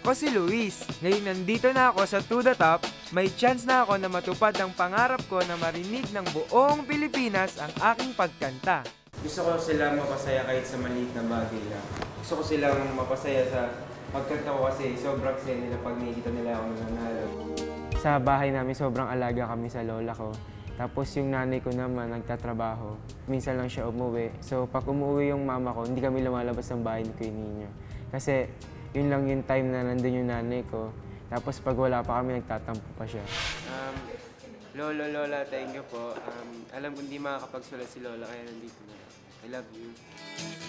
Ako si Luis. Ngayon nandito na ako sa To The Top. May chance na ako na matupad ang pangarap ko na marinig ng buong Pilipinas ang aking pagkanta. Gusto ko silang mapasaya kahit sa maliit na bagay lang. Gusto ko silang mapasaya sa pagkanta ko kasi sobrang saya nila pag nakikita nila ako nananalo. Sa bahay namin sobrang alaga kami sa lola ko. Tapos yung nanay ko naman nagtatrabaho. Minsan lang siya umuwi. So pag umuwi yung mama ko, hindi kami lumalabas ng bahay ni Kuya Nino. Kasi yun lang yung time na nandun yung nanay ko. Tapos pag wala pa kami, nagtatampo pa siya. Lolo, Lola, thank you po. Alam ko hindi makakapagsulat si Lola kaya nandito na. I love you.